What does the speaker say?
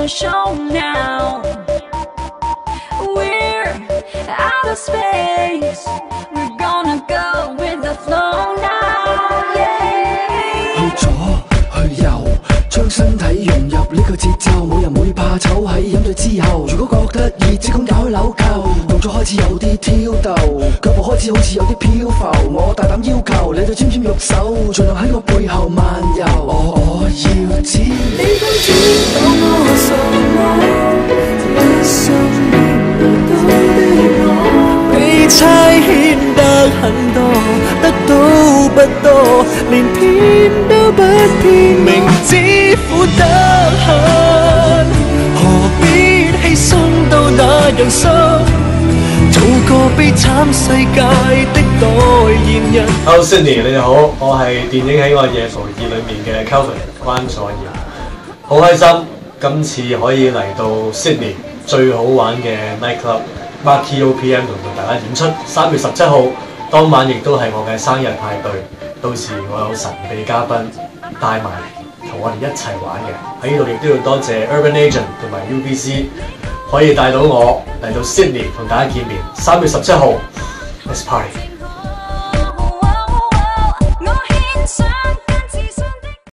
the show now. We're out of space. We're gonna go with the flow now. Yeah. 去左去右，將身體融入呢個節奏，冇人會怕醜喺飲醉之後。如果覺得熱，即管打開紐扣，動作開始有啲挑逗，腳步開始好似有啲漂浮。我大膽要求你對纖纖玉手，盡量喺我背後漫遊。我要知你都知道我傻我，一生面對到的我，被差遣得很多，得到不多，連騙都不騙，明知苦得很，何必犧牲到那樣深，做個悲慘世界的代言人。 Hello Sydney， 你哋好，我係電影《喜愛夜蒲2》裏面嘅 Kelvin 關楚耀，好開心今次可以嚟到 Sydney 最好玩嘅 nightclub Marquee OPM 同大家演出。3月17號當晚亦都係我嘅生日派對，到時我有神秘嘉賓帶埋嚟同我哋一齊玩嘅。喺呢度亦都要多謝 Urban Agent 同埋 UBC 可以帶到我嚟到 Sydney 同大家見面。3月17號 ，Let's party！